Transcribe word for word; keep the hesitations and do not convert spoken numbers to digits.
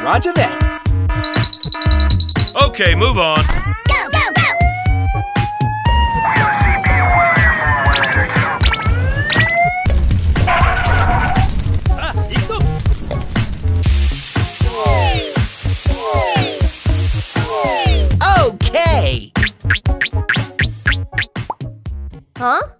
Roger that. Okay, move on. Go, go, go! Okay. Huh?